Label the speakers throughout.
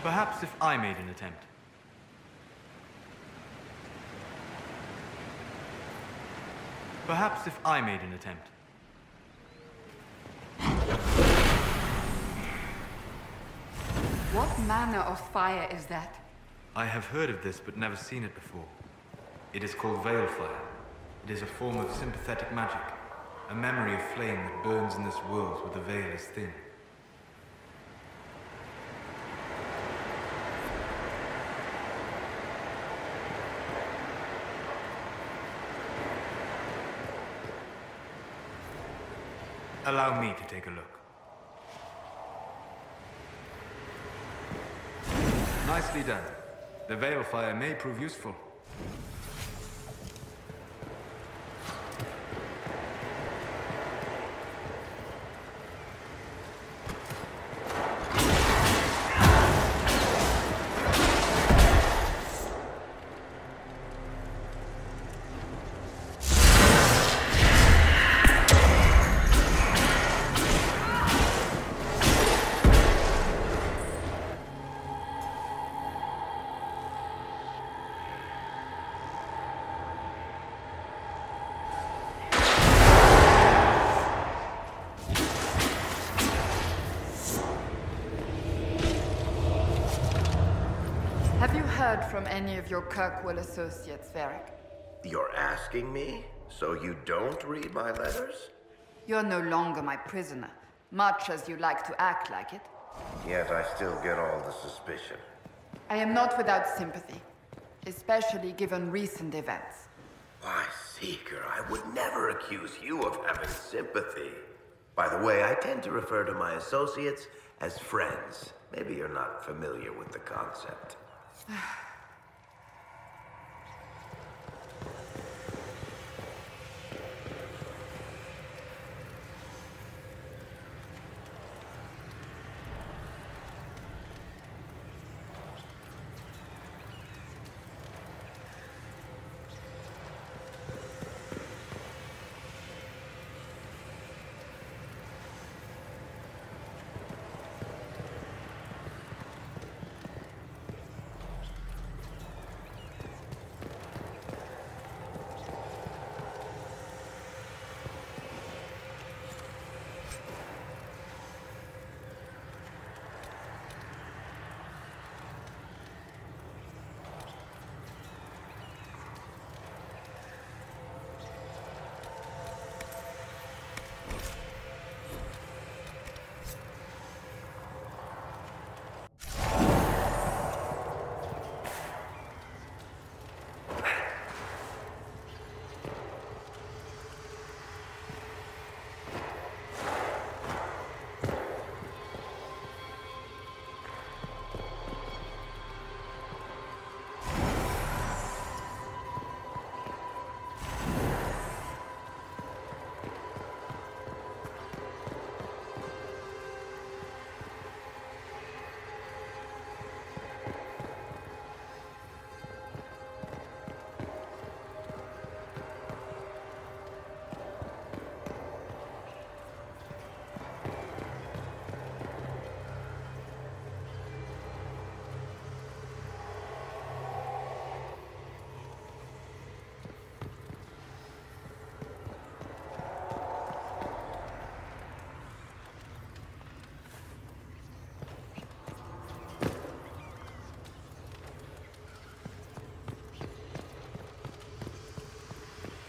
Speaker 1: Perhaps if I made an attempt. Perhaps if I made an attempt.
Speaker 2: What manner of fire is that?
Speaker 1: I have heard of this, but never seen it before. It is called Veilfire. It is a form of sympathetic magic. A memory of flame that burns in this world where the veil is thin. Allow me to take a look. Nicely done. The Veilfire may prove useful.
Speaker 2: Have you heard from any of your Kirkwall associates, Varric?
Speaker 3: You're asking me? So you don't read my letters?
Speaker 2: You're no longer my prisoner, much as you like to act like it.
Speaker 3: Yet I still get all the suspicion.
Speaker 2: I am not without sympathy, especially given recent events.
Speaker 3: Why, Seeker, I would never accuse you of having sympathy. By the way, I tend to refer to my associates as friends. Maybe you're not familiar with the concept.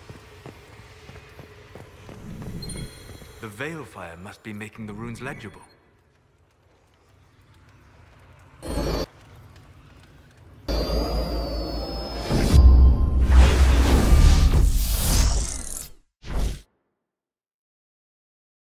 Speaker 1: The Veilfire must be making the runes legible.